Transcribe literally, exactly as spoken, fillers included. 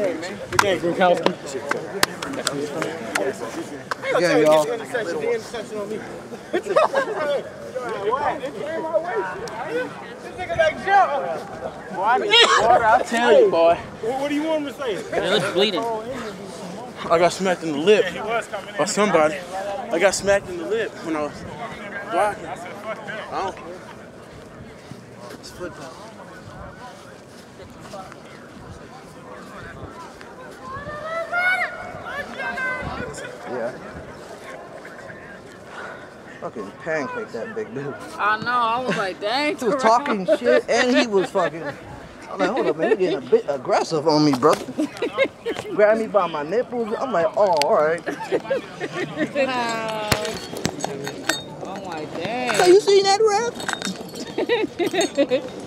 game, man. Good game, Gronkowski. Good game, y'all. I'll tell you, boy. What do you want him to say? It looks bleeding. I got smacked in the lip by somebody. I got smacked in the lip when I was blocking. I don't care. It's football. Yeah. Fucking pancake that big dude. I know, I was like, dang. He was talking shit and he was fucking. I'm like, hold up, man, you're getting a bit aggressive on me, brother. Grabbed me by my nipples. I'm like, oh, all right. I'm like, dang. Hey, you seen that rap?